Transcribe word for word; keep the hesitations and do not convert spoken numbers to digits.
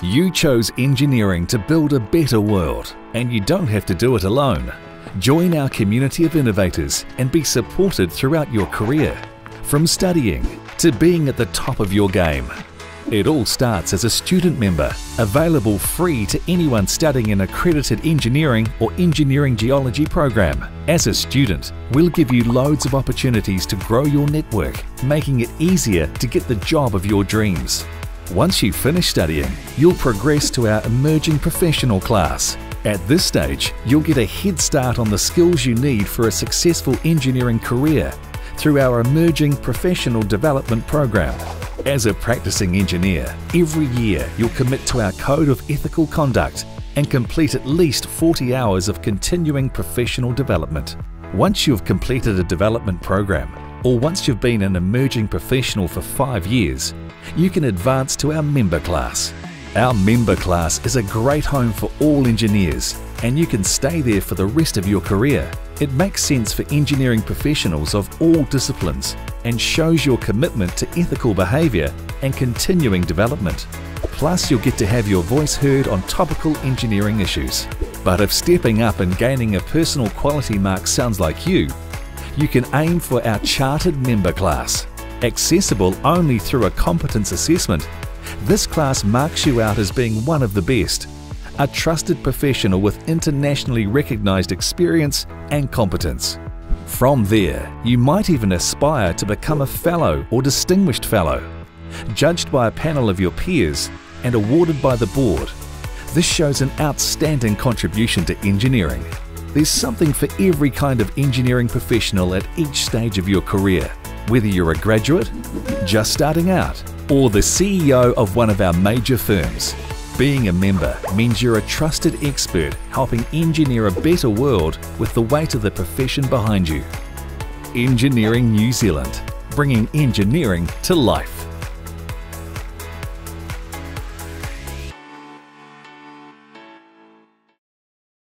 You chose engineering to build a better world, and you don't have to do it alone. Join our community of innovators and be supported throughout your career, from studying to being at the top of your game. It all starts as a student member, available free to anyone studying an accredited engineering or engineering geology program. As a student, we'll give you loads of opportunities to grow your network, making it easier to get the job of your dreams. Once you finish studying, you'll progress to our emerging professional class. At this stage, you'll get a head start on the skills you need for a successful engineering career through our emerging professional development program. As a practicing engineer, every year you'll commit to our Code of Ethical Conduct and complete at least forty hours of continuing professional development. Once you've completed a development program, or once you've been an emerging professional for five years, you can advance to our member class. Our member class is a great home for all engineers, and you can stay there for the rest of your career. It makes sense for engineering professionals of all disciplines and shows your commitment to ethical behaviour and continuing development. Plus, you'll get to have your voice heard on topical engineering issues. But if stepping up and gaining a personal quality mark sounds like you, you can aim for our Chartered Member class. Accessible only through a competence assessment, this class marks you out as being one of the best, a trusted professional with internationally recognised experience and competence. From there, you might even aspire to become a Fellow or Distinguished Fellow, judged by a panel of your peers and awarded by the board. This shows an outstanding contribution to engineering. There's something for every kind of engineering professional at each stage of your career, whether you're a graduate, just starting out, or the C E O of one of our major firms. Being a member means you're a trusted expert helping engineer a better world with the weight of the profession behind you. Engineering New Zealand, bringing engineering to life.